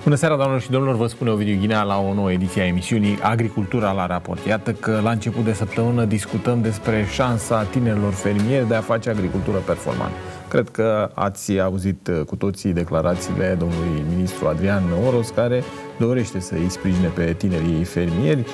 Bună seara, doamnelor și domnilor, vă spune Ovidiu Ghinea la o nouă ediție a emisiunii Agricultura la raport. Iată că la început de săptămână discutăm despre șansa tinerilor fermieri de a face agricultură performantă. Cred că ați auzit cu toții declarațiile domnului ministru Adrian Oros, care dorește să îi sprijine pe tinerii fermieri.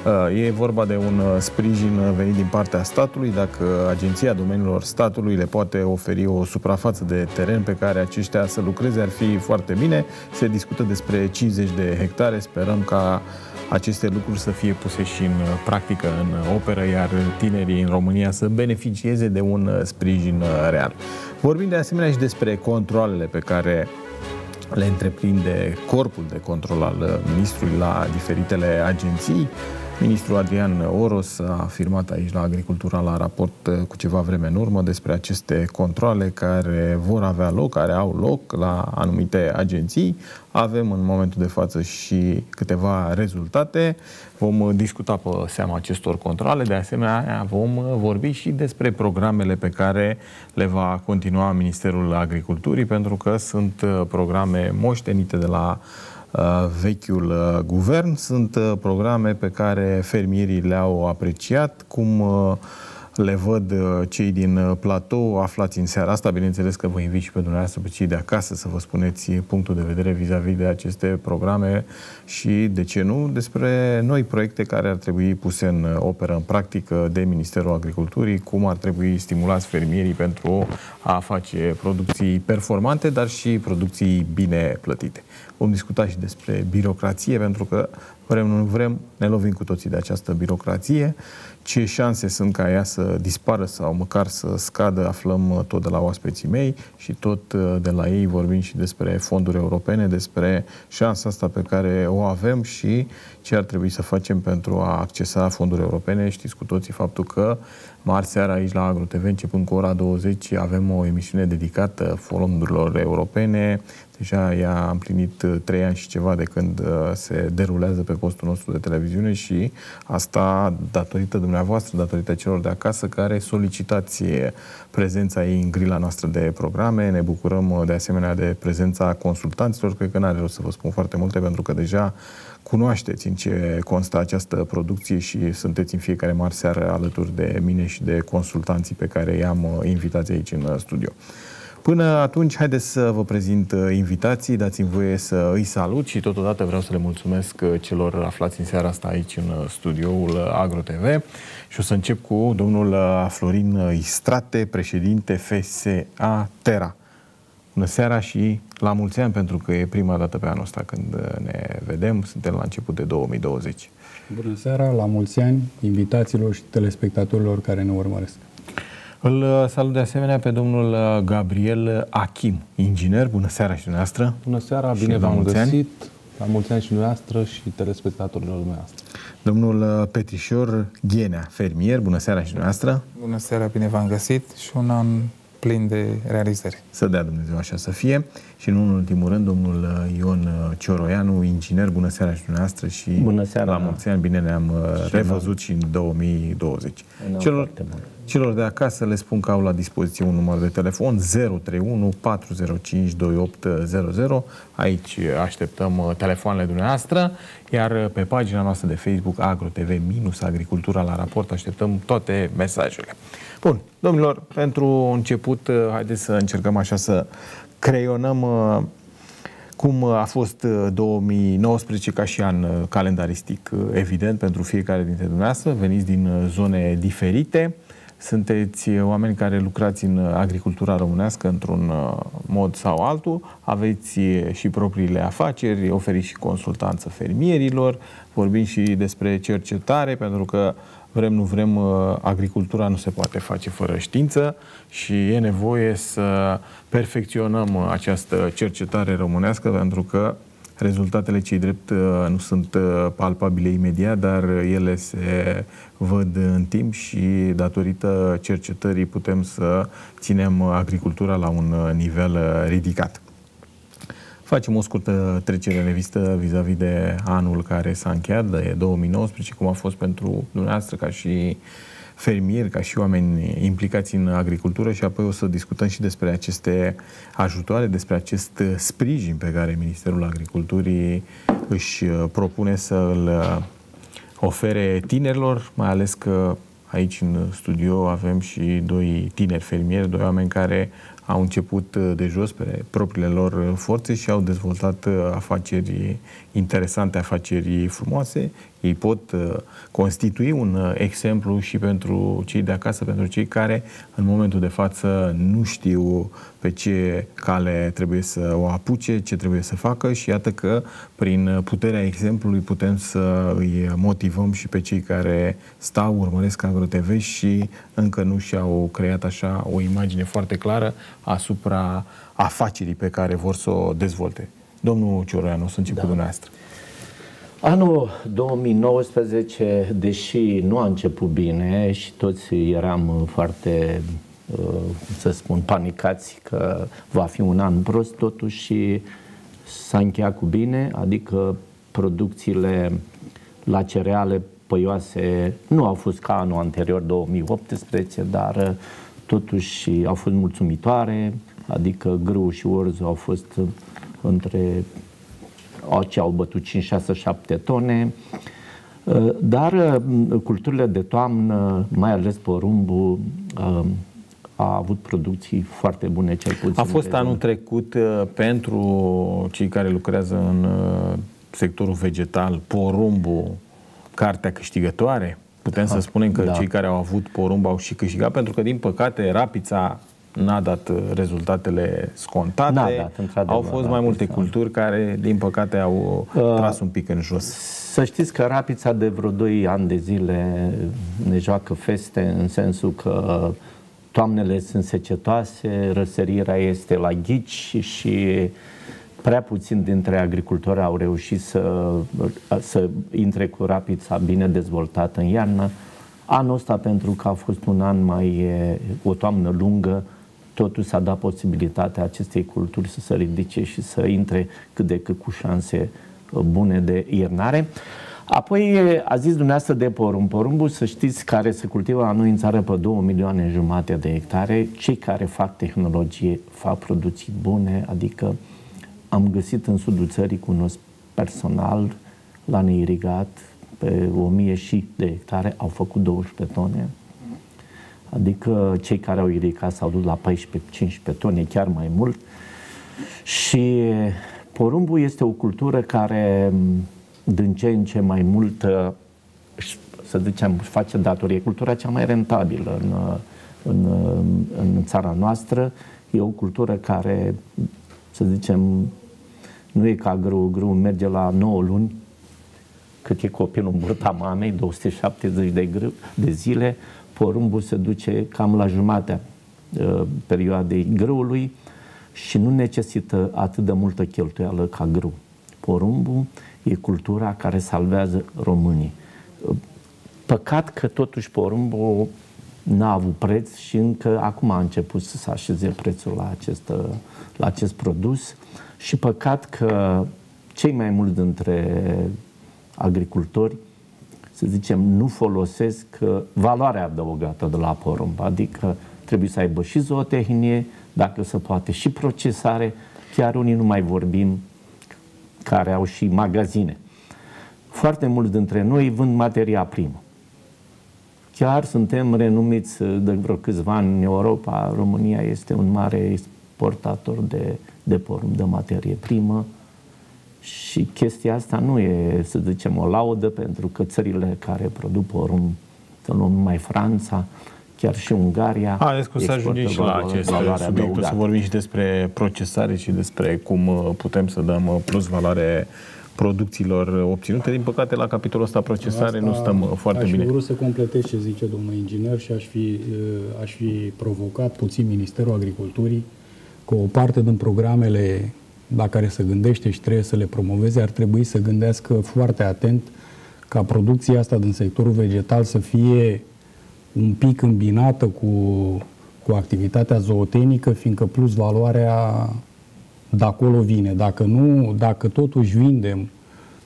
E vorba de un sprijin venit din partea statului. Dacă Agenția Domeniilor Statului le poate oferi o suprafață de teren pe care aceștia să lucreze, ar fi foarte bine. Se discută despre 50 de hectare. Sperăm ca aceste lucruri să fie puse și în practică, în operă, iar tinerii în România să beneficieze de un sprijin real. Vorbim de asemenea și despre controalele pe care le întreprinde corpul de control al ministrului la diferitele agenții. Ministrul Adrian Oros a afirmat aici la Agricultura la raport cu ceva vreme în urmă despre aceste controale care vor avea loc, care au loc la anumite agenții. Avem în momentul de față și câteva rezultate. Vom discuta pe seama acestor controale. De asemenea, vom vorbi și despre programele pe care le va continua Ministerul Agriculturii, pentru că sunt programe moștenite de la vechiul guvern. Sunt programe pe care fermierii le-au apreciat, cum le văd cei din platou aflați în seara asta. Bineînțeles că vă invit și pe dumneavoastră, pe cei de acasă, să vă spuneți punctul de vedere vis-a-vis de aceste programe și, de ce nu, despre noi proiecte care ar trebui puse în operă, în practică de Ministerul Agriculturii, cum ar trebui stimulați fermierii pentru a face producții performante, dar și producții bine plătite. Vom discuta și despre birocrație, pentru că vrem, nu vrem, ne lovim cu toții de această birocrație. Ce șanse sunt ca ea să dispară sau măcar să scadă, aflăm tot de la oaspeții mei și tot de la ei vorbim și despre fonduri europene, despre șansa asta pe care o avem și ce ar trebui să facem pentru a accesa fonduri europene. Știți cu toții faptul că marți seara aici la AgroTV, începând cu ora 20, avem o emisiune dedicată fondurilor europene. Deja ea a împlinit 3 ani și ceva de când se derulează pe postul nostru de televiziune și asta datorită dumneavoastră, datorită celor de acasă care solicitați prezența ei în grila noastră de programe. Ne bucurăm de asemenea de prezența consultanților. Cred că n-are rost să vă spun foarte multe, pentru că deja cunoașteți în ce constă această producție și sunteți în fiecare marți seară alături de mine și de consultanții pe care i-am invitat aici în studio. Până atunci, haideți să vă prezint invitații, dați-mi voie să îi salut și totodată vreau să le mulțumesc celor aflați în seara asta aici în studioul AgroTV și o să încep cu domnul Florin Istrate, președinte FSA Terra. Bună seara și la mulți ani, pentru că e prima dată pe anul ăsta când ne vedem, suntem la început de 2020. Bună seara, la mulți ani, invitațiilor și telespectatorilor care ne urmăresc. Îl salut de asemenea pe domnul Gabriel Achim, inginer. Bună seara și dumneavoastră. Bună seara, bine v-am găsit. La mulți ani și dumneavoastră și telespectatorilor dumneavoastră. Domnul Petrișor Ghenea, fermier. Bună seara și dumneavoastră. Bună seara, bine v-am găsit și un an plin de realizări. Să dea Dumnezeu așa să fie. Și nu în ultimul rând, domnul Ion Cioroianu, inginer. Bună seara și dumneavoastră și bună seara, la mulți ani. Bine ne-am revăzut și în 2020. Celor de acasă le spun că au la dispoziție un număr de telefon 031 405 2800. Aici așteptăm telefoanele dumneavoastră, iar pe pagina noastră de Facebook AgroTV-Agricultura la raport așteptăm toate mesajele. Bun, domnilor, pentru început, haideți să încercăm așa să creionăm cum a fost 2019 ca și an calendaristic, evident, pentru fiecare dintre dumneavoastră. Veniți din zone diferite. Sunteți oameni care lucrați în agricultura românească într-un mod sau altul, aveți și propriile afaceri, oferiți și consultanță fermierilor, vorbim și despre cercetare, pentru că vrem, nu vrem, agricultura nu se poate face fără știință și e nevoie să perfecționăm această cercetare românească, pentru că rezultatele, cei drept, nu sunt palpabile imediat, dar ele se văd în timp și datorită cercetării putem să ținem agricultura la un nivel ridicat. Facem o scurtă trecere în revistă vis-a-vis de anul care s-a încheiat, de 2019, cum a fost pentru dumneavoastră ca și fermieri, ca și oameni implicați în agricultură și apoi o să discutăm și despre aceste ajutoare, despre acest sprijin pe care Ministerul Agriculturii își propune să îl ofere tinerilor, mai ales că aici în studio avem și doi tineri fermieri, doi oameni care au început de jos pe propriile lor forțe și au dezvoltat afaceri interesante, afaceri frumoase. Ei pot constitui un exemplu și pentru cei de acasă, pentru cei care în momentul de față nu știu pe ce cale trebuie să o apuce, ce trebuie să facă și iată că prin puterea exemplului putem să îi motivăm și pe cei care stau, urmăresc AgroTV și încă nu și-au creat așa o imagine foarte clară asupra afacerii pe care vor să o dezvolte. Domnul Cioroianu, o să încep cu dumneavoastră. Anul 2019, deși nu a început bine și toți eram foarte, să spun, panicați că va fi un an prost, totuși s-a încheiat cu bine, adică producțiile la cereale păioase nu au fost ca anul anterior, 2018, dar totuși au fost mulțumitoare, adică grâu și orz au fost între ce au bătut 5, 6, 7 tone, dar culturile de toamnă, mai ales porumbul, a avut producții foarte bune, cel puțin. A fost anul trecut pentru cei care lucrează în sectorul vegetal, porumbul, cartea câștigătoare? Putem să spunem că cei care au avut porumb au și câștigat, pentru că, din păcate, rapița n-a dat rezultatele scontate. Au fost mai multe culturi care, din păcate, au tras un pic în jos. Să știți că rapița de vreo 2 ani de zile ne joacă feste, în sensul că toamnele sunt secetoase, răsărirea este la ghici și prea puțin dintre agricultori au reușit să intre cu rapița bine dezvoltată în iarnă. Anul ăsta, pentru că a fost un an o toamnă lungă, totuși s-a dat posibilitatea acestei culturi să se ridice și să intre cât de cât cu șanse bune de iernare. Apoi a zis dumneavoastră de porumb. Porumbul, să știți, care se cultivă la noi în țară pe 2,5 milioane de hectare. Cei care fac tehnologie fac producții bune, adică am găsit în sudul țării, cunosc personal, la neirigat, pe 1000 și de hectare, au făcut 12 tone. Adică cei care au irigat s-au dus la 14-15 tone, chiar mai mult. Și porumbul este o cultură care din ce în ce mai mult, să zicem, face datorie. Cultura cea mai rentabilă în țara noastră. E o cultură care, să zicem, nu e ca grâu. Grâu merge la 9 luni, cât e copilul în burta mamei, 270 de zile. Porumbul se duce cam la jumatea perioadei grâului și nu necesită atât de multă cheltuială ca grâu. Porumbul e cultura care salvează românii. Păcat că totuși porumbul n-a avut preț și încă acum a început să se așeze prețul la acest produs și păcat că cei mai mulți dintre agricultori, să zicem, nu folosesc valoarea adăugată de la porumb, adică trebuie să aibă și zootehnie, dacă se poate și procesare, chiar unii nu mai vorbim care au și magazine. Foarte mulți dintre noi vând materia primă. Chiar suntem renumiți de vreo câțiva ani în Europa. România este un mare exportator de porumb, de materie primă. Și chestia asta nu e, să zicem, o laudă, pentru că țările care produc porumb, să luăm numai Franța, chiar și Ungaria. Haideți că să ajungem și la acest subiect, să vorbim și despre procesare și despre cum putem să dăm plus valoare producțiilor obținute. Din păcate, la capitolul ăsta procesare nu stăm foarte bine. Aș vrut să completez ce zice domnul inginer și aș fi provocat puțin Ministerul Agriculturii că o parte din programele la care se gândește și trebuie să le promoveze ar trebui să gândească foarte atent ca producția asta din sectorul vegetal să fie un pic îmbinată cu activitatea zootehnică, fiindcă plus valoarea de acolo vine. Dacă totuși vindem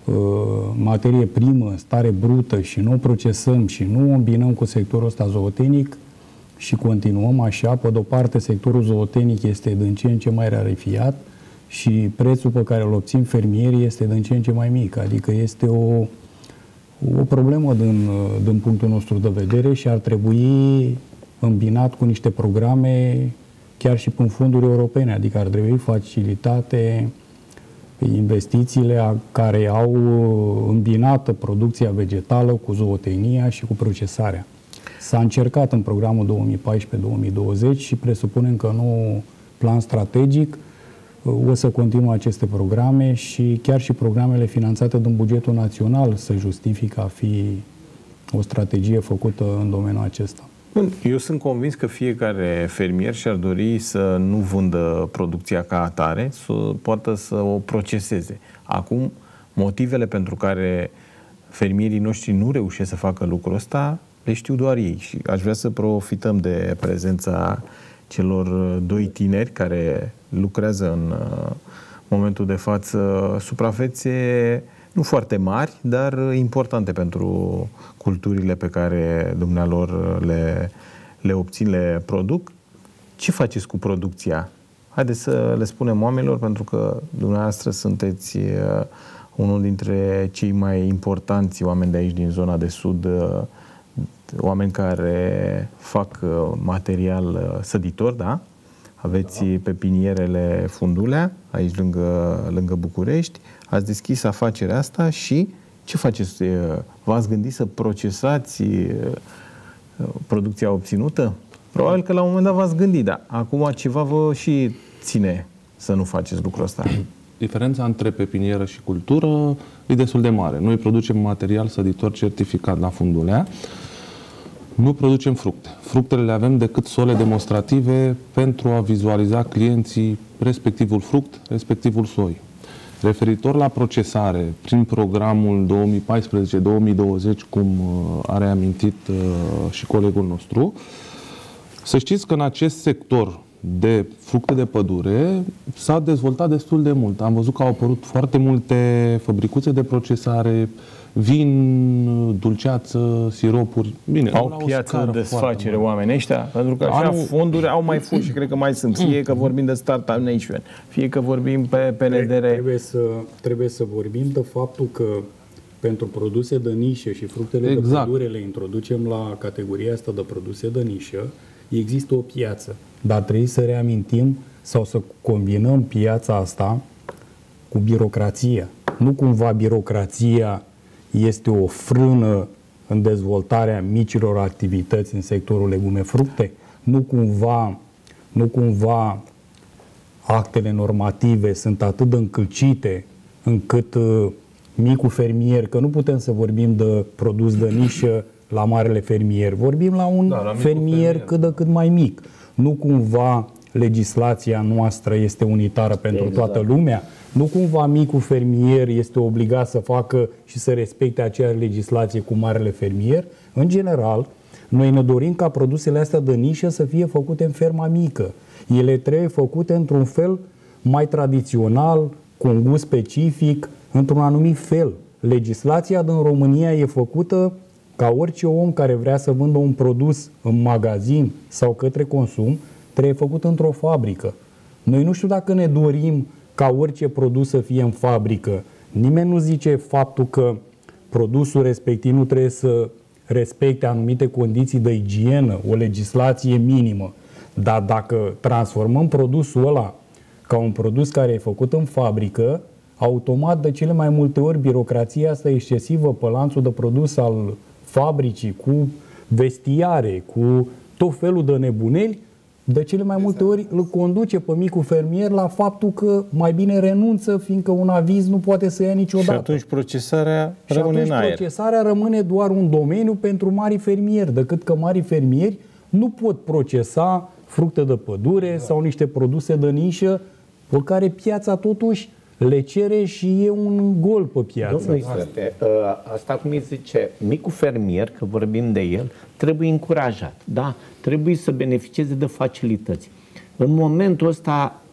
materie primă în stare brută și nu o procesăm și nu o îmbinăm cu sectorul ăsta zootehnic și continuăm așa, pe de-o parte sectorul zootehnic este din ce în ce mai rarefiat și prețul pe care îl obțin fermierii este din ce în ce mai mic, adică este o problemă din punctul nostru de vedere și ar trebui îmbinat cu niște programe chiar și prin fonduri europene, adică ar trebui facilitate investițiile care au îmbinată producția vegetală cu zootehnia și cu procesarea. S-a încercat în programul 2014-2020 și presupunem că nou plan strategic o să continue aceste programe și chiar și programele finanțate din bugetul național să justifică a fi o strategie făcută în domeniul acesta. Eu sunt convins că fiecare fermier și-ar dori să nu vândă producția ca atare, să poată să o proceseze. Acum, motivele pentru care fermierii noștri nu reușesc să facă lucrul ăsta, le știu doar ei. Și aș vrea să profităm de prezența celor doi tineri care lucrează în momentul de față suprafețe nu foarte mari, dar importante pentru culturile pe care dumnealor le obțin, le produc. Ce faceți cu producția? Haideți să le spunem oamenilor, pentru că dumneavoastră sunteți unul dintre cei mai importanți oameni de aici, din zona de sud, oameni care fac material săditor, da? Aveți pepinierele Fundulea, aici lângă București. Ați deschis afacerea asta și ce faceți? V-ați gândit să procesați producția obținută? Probabil că la un moment dat v-ați gândit, dar acum ceva vă și ține să nu faceți lucrul ăsta. Diferența între pepinieră și cultură e destul de mare. Noi producem material săditor certificat la Fundulea. Nu producem fructe. Fructele le avem decât sole demonstrative pentru a vizualiza clienții respectivul fruct, respectivul soi. Referitor la procesare, prin programul 2014-2020, cum a reamintit și colegul nostru, să știți că în acest sector de fructe de pădure s-a dezvoltat destul de mult. Am văzut că au apărut foarte multe fabricuțe de procesare, vin, dulceață, siropuri. Bine, au piață de desfacere oamenii ăștia, pentru că așa fonduri au mai fost și cred că mai sunt. Fie că vorbim de Startup Nation, fie că vorbim pe PNDR. Trebuie să vorbim de faptul că pentru produse de nișă și fructele de pădure le introducem la categoria asta de produse de nișă, există o piață. Dar trebuie să reamintim sau să combinăm piața asta cu birocrația. Nu cumva birocrația este o frână în dezvoltarea micilor activități în sectorul legume-fructe? Nu cumva actele normative sunt atât de încălcite încât micul fermier, că nu putem să vorbim de produs de nișă la marele fermier, vorbim la un fermier cât de cât mai mic. Nu cumva legislația noastră este unitară pentru toată lumea? Nu cumva micul fermier este obligat să facă și să respecte aceeași legislație cu marele fermier? În general, noi ne dorim ca produsele astea de nișă să fie făcute în ferma mică. Ele trebuie făcute într-un fel mai tradițional, cu un gust specific, într-un anumit fel. Legislația din România e făcută ca orice om care vrea să vândă un produs în magazin sau către consum, trebuie făcut într-o fabrică. Noi nu știu dacă ne dorim ca orice produs să fie în fabrică. Nimeni nu zice faptul că produsul respectiv nu trebuie să respecte anumite condiții de igienă, o legislație minimă. Dar dacă transformăm produsul ăla ca un produs care e făcut în fabrică, automat de cele mai multe ori birocrația asta excesivă pe lanțul de produs al fabricii, cu vestiare, cu tot felul de nebuneli, de cele mai multe ori îl conduce pe micul fermier la faptul că mai bine renunță, fiindcă un aviz nu poate să ia niciodată. Și atunci procesarea rămâne în aer. Procesarea rămâne doar un domeniu pentru mari fermieri, decât că mari fermieri nu pot procesa fructe de pădure sau niște produse de nișă pe care piața totuși le cere și e un gol pe piață. Asta cum îi zice, micul fermier, că vorbim de el, trebuie încurajat, da? Trebuie să beneficieze de facilități. În momentul ăsta,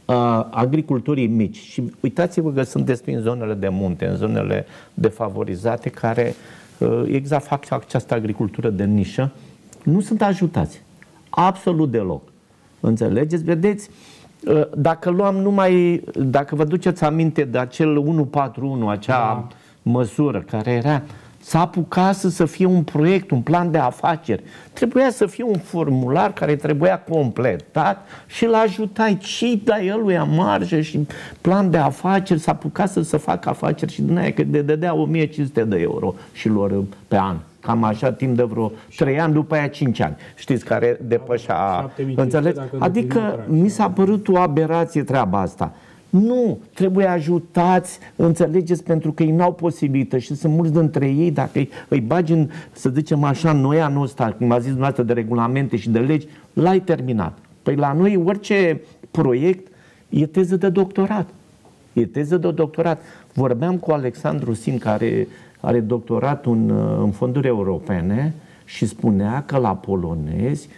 agriculturii mici. Și uitați-vă că sunt destui în zonele de munte, în zonele defavorizate, care exact fac această agricultură de nișă, nu sunt ajutați. Absolut deloc. Înțelegeți? Vedeți? Dacă dacă vă duceți aminte de acel 141, acea măsură care era, s-a apucat să fie un proiect, un plan de afaceri. Trebuia să fie un formular care trebuia completat și îl ajutai și dai eluia marjă și plan de afaceri, s-a apucat să facă afaceri și din aia că de dădea 1500 de euro și lor pe an. Cam așa, timp de vreo 3 ani, după aia 5 ani. Știți, care depășea... Înțelegeți? Adică mi s-a părut o aberație treaba asta. Nu, trebuie ajutați, înțelegeți, pentru că ei n-au posibilitate și sunt mulți dintre ei, dacă îi bagi în, să zicem așa, noi anul ăsta, cum a zis dumneavoastră, de regulamente și de legi, l-ai terminat. Păi la noi orice proiect e teză de doctorat. E teză de doctorat. Vorbeam cu Alexandru Sin, care are doctorat în fonduri europene și spunea că la polonezi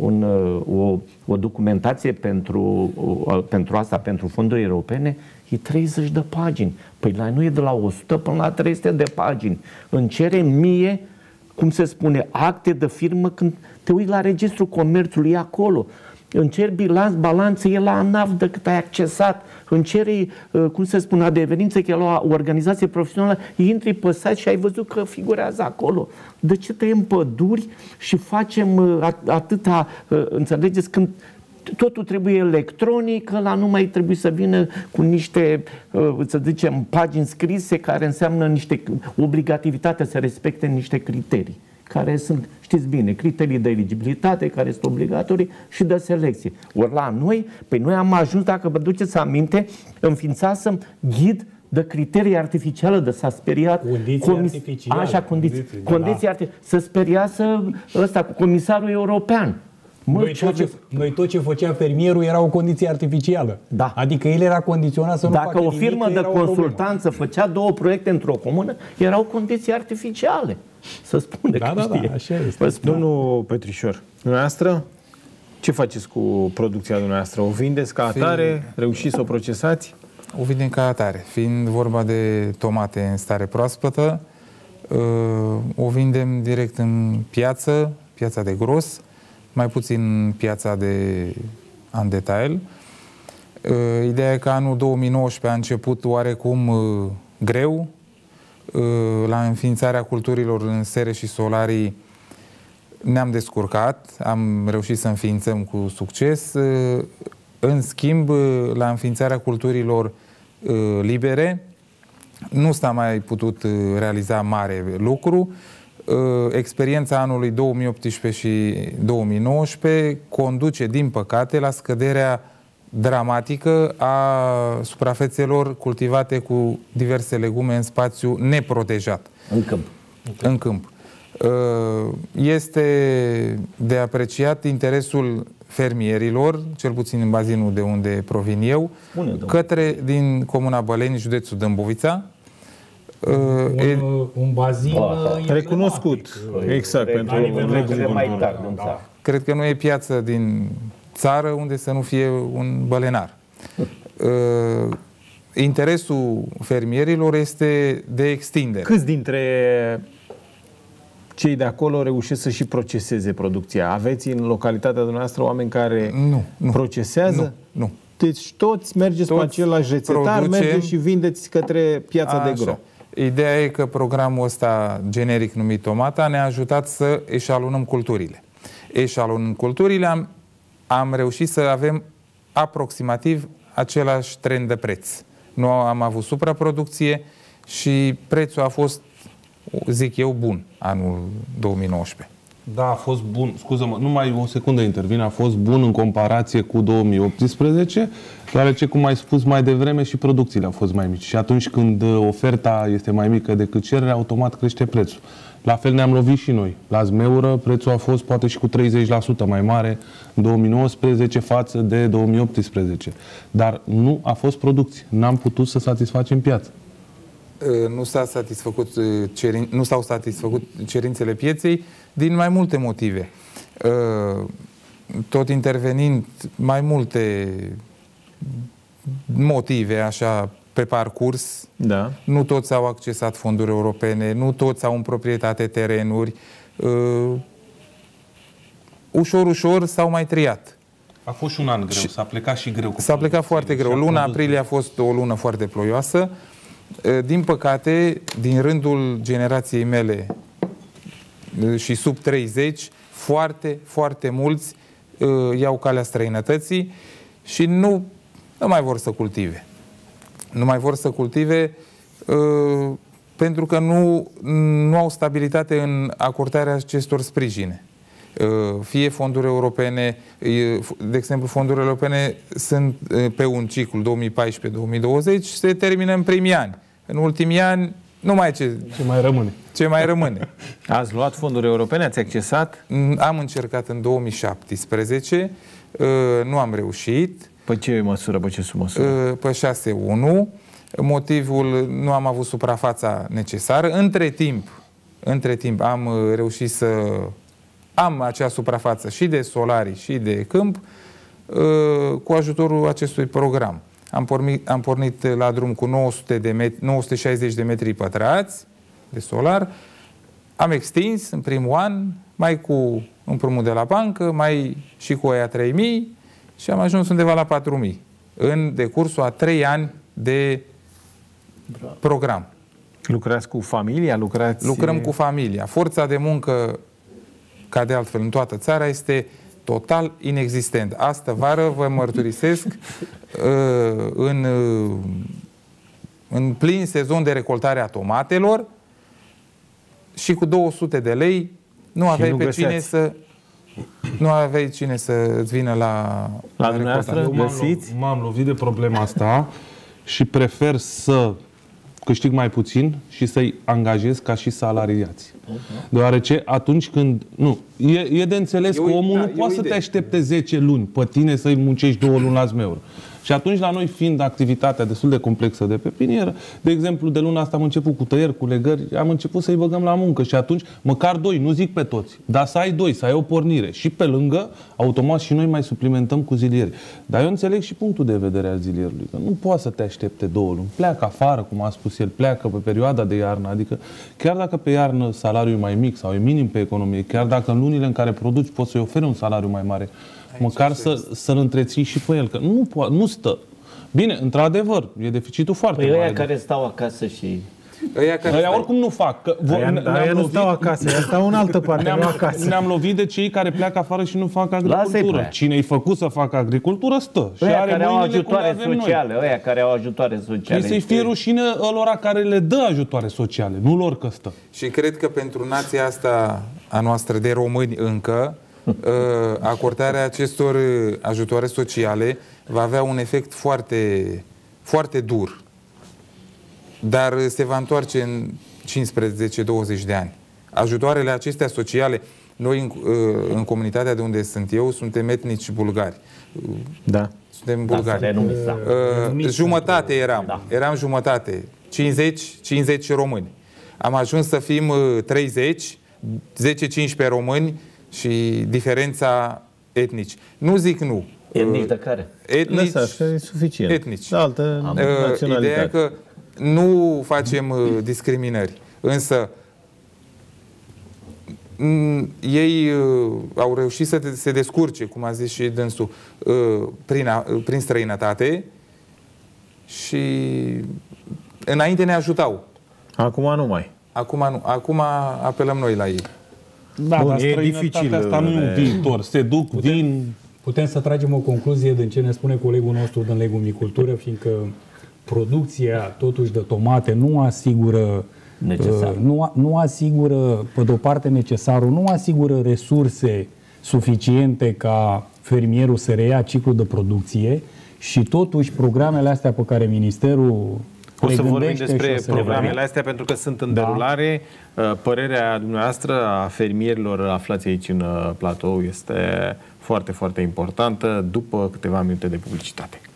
o documentație pentru asta, pentru fonduri europene, e 30 de pagini. Păi la noi e de la 100 până la 300 de pagini. Îmi cere mie, cum se spune, acte de firmă când te uiți la Registrul Comerțului, e acolo. Îmi cer bilanț, balanță, e la ANAF de cât ai accesat. Îmi cere, cum se spune, adeverință că e la o organizație profesională, intri pe site și ai văzut că figurează acolo. De ce tăiem păduri și facem atâta, înțelegeți, când totul trebuie electronic, ăla nu mai trebuie să vină cu niște, să zicem, pagini scrise care înseamnă niște obligativitate, să respecte niște criterii, care sunt, știți bine, criterii de eligibilitate, care sunt obligatorii și de selecție. Ori la noi, păi noi am ajuns, dacă vă duceți aminte, înființasem ghid de criterii artificiale, de s-a speriat condiții artificiale. Să speriasă ăsta cu comisarul european. Noi tot ce făcea fermierul era o condiție artificială. Da. Adică el era condiționat să nu facă Dacă o firmă nimic, de consultanță făcea 2 proiecte într-o comună, erau condiții artificiale. Să spune că știe. Da, așa este. Domnul Petrișor, dumneavoastră, ce faceți cu producția dumneavoastră? O vindeți ca atare? Reușiți să o procesați? O vindem ca atare. Fiind vorba de tomate în stare proaspătă, o vindem direct în piața de gros, mai puțin piața în detail. Ideea e că anul 2019 a început oarecum greu. La înființarea culturilor în sere și solarii ne-am descurcat, am reușit să înființăm cu succes. În schimb, la înființarea culturilor libere nu s-a mai putut realiza mare lucru. Experiența anului 2018 și 2019 conduce, din păcate, la scăderea dramatică a suprafețelor cultivate cu diverse legume în spațiu neprotejat. În câmp. Este de apreciat interesul fermierilor, cel puțin în bazinul de unde provin eu, din Comuna Băleni, județul Dâmbovița. Un bazin recunoscut. Exact, pentru legume. Cred că nu e piață din țară unde să nu fie un bălenar. Interesul fermierilor este de extindere. Câți dintre cei de acolo reușesc să și proceseze producția? Aveți în localitatea dumneavoastră oameni care procesează? Nu. Deci toți mergeți pe același rețetar, mergeți și vindeți către piața de gro. Ideea e că programul ăsta generic numit Tomata ne-a ajutat să eșalonăm culturile. Eșalonând culturile am reușit să avem aproximativ același trend de preț. Nu am avut supraproducție și prețul a fost, zic eu, bun anul 2019. Da, a fost bun. Scuză-mă, numai o secundă intervin. A fost bun în comparație cu 2018, deoarece, cum ai spus mai devreme, și producțiile au fost mai mici. Și atunci când oferta este mai mică decât cererea, automat crește prețul. La fel ne-am lovit și noi. La zmeură, prețul a fost poate și cu 30% mai mare în 2019 față de 2018. Dar nu a fost producție. N-am putut să satisfacem piața. Nu s-au satisfăcut cerințele pieței din mai multe motive. Tot intervenind mai multe motive, așa, pe parcurs. Da. Nu toți au accesat fonduri europene, nu toți au în proprietate terenuri. Ușor, ușor s-au mai triat. A fost și un an greu, s-a plecat și greu. S-a plecat foarte greu. Luna aprilie a fost o lună foarte ploioasă. Din păcate, din rândul generației mele și sub 30, foarte, foarte mulți iau calea străinătății și nu mai vor să cultive. Nu mai vor să cultive pentru că nu au stabilitate în acordarea acestor sprijine. Fie fonduri europene, de exemplu, fondurile europene sunt pe un ciclu 2014-2020 și se termină în primii ani. În ultimii ani nu mai ce mai rămâne. Ce mai rămâne. Ați luat fonduri europene? Ați accesat? Am încercat în 2017, nu am reușit. Pe ce măsură, pe ce submăsură? Pe 6.1. Motivul, nu am avut suprafața necesară. Între timp am reușit să am acea suprafață și de solarii și de câmp cu ajutorul acestui program. Am pornit la drum cu 960 de metri pătrați de solar. Am extins în primul an, mai cu împrumut de la bancă, mai și cu aia 3.000 și am ajuns undeva la 4.000 în decursul a 3 ani de program. Lucrați cu familia? Lucrăm cu familia. Forța de muncă, ca de altfel în toată țara, este total inexistent. Astă vară, vă mărturisesc, în plin sezon de recoltare a tomatelor și cu 200 de lei nu aveai pe cine să... Nu aveai cine să îți vină la dumneavoastră. M-am lovit de problema asta și prefer să câștig mai puțin și să-i angajez ca și salariați. Deoarece atunci când... Nu, e de înțeles că omul nu poate să te aștepte 10 luni pe tine să-i muncești 2 luni la zmeură. Și atunci, la noi, fiind activitatea destul de complexă de pepinieră, de exemplu, de luna asta am început cu tăieri, cu legări, am început să-i băgăm la muncă și atunci, măcar 2, nu zic pe toți, dar să ai 2, să ai o pornire. Și pe lângă, automat și noi mai suplimentăm cu zilieri. Dar eu înțeleg și punctul de vedere al zilierului, că nu poate să te aștepte 2 luni. Pleacă afară, cum a spus el, pleacă pe perioada de iarnă, adică chiar dacă pe iarnă salariul e mai mic sau e minim pe economie, chiar dacă în lunile în care produci poți să-i oferi un salariu mai mare, măcar să-l întreții și pe el, că nu stă. Bine, într-adevăr, e deficitul foarte mare. Ăia care stau acasă și... Ăia oricum nu fac. Ăia nu stau acasă, ăia stau în altă parte, nu acasă. Ne-am lovit de cei care pleacă afară și nu fac agricultură. Cine-i făcut să facă agricultură, stă. Și ăia care au ajutoare sociale, ăia care au ajutoare sociale. Trebuie să-i fie rușine ălora care le dă ajutoare sociale, nu lor că stă. Și cred că pentru nația asta a noastră de români încă, acordarea acestor ajutoare sociale va avea un efect foarte, foarte dur. Dar se va întoarce în 15-20 de ani. Ajutoarele acestea sociale, noi în comunitatea de unde sunt eu, suntem etnici bulgari. Da. Suntem bulgari. Jumătate eram. Da. Eram jumătate. 50 români. Am ajuns să fim 30, 10-15 români și diferența etnici. Nu zic nu. Etnici de care? Etnici. Asta e suficient. Etnici. De altă naționalitate. Ideea e că nu facem discriminări. Însă ei au reușit să se descurce, cum a zis și dânsul, prin străinătate și înainte ne ajutau. Acum nu mai. Acum nu. Acum apelăm noi la ei. Da, bun, dar e dificil. Asta nu e un viitor. Se duc, vin... Putem să tragem o concluzie din ce ne spune colegul nostru din legumicultură, fiindcă producția totuși de tomate nu asigură nu asigură, pe de-o parte, necesarul, nu asigură resurse suficiente ca fermierul să reia ciclul de producție și totuși programele astea pe care Ministerul o să vorbim despre programele astea pentru că sunt în derulare. Părerea dumneavoastră a fermierilor aflați aici în platou este foarte, foarte importantă după câteva minute de publicitate.